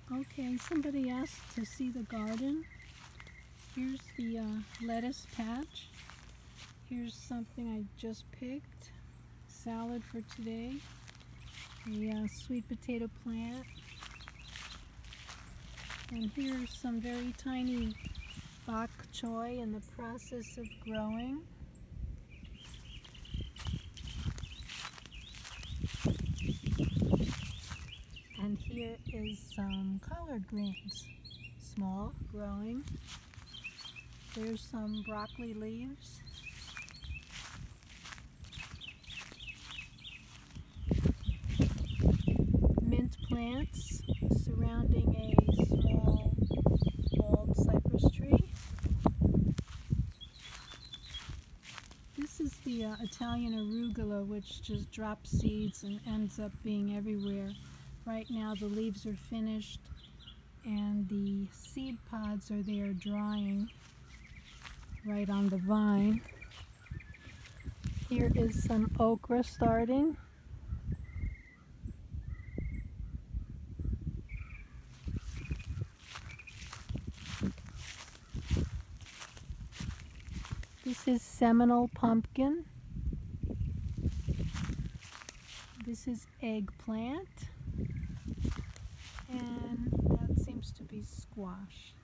Okay, somebody asked to see the garden. Here's the lettuce patch. Here's something I just picked. Salad for today. A sweet potato plant. And here's some very tiny bok choy in the process of growing. And here is some collard greens, small, growing. There's some broccoli leaves. Mint plants surrounding a small bald cypress tree. This is the Italian arugula, which just drops seeds and ends up being everywhere. Right now the leaves are finished and the seed pods are there drying right on the vine. Here is some okra starting. This is Seminole Pumpkin. This is eggplant. And that seems to be squash.